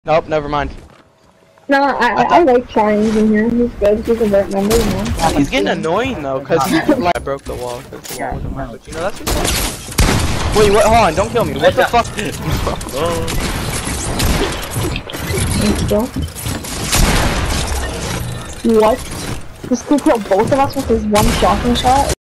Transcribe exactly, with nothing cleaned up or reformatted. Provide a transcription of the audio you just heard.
Nope, never mind. No, I I, I like trying in here. He's good. He's a great member, you know. Yeah, he's getting annoying though, cause he's like I broke the wall. Cause the wall wasn't mine, but you know that's just fun. Wait, what? Hold on! Don't kill me. What the fuck? What? This could kill both of us with his one shotgun shot?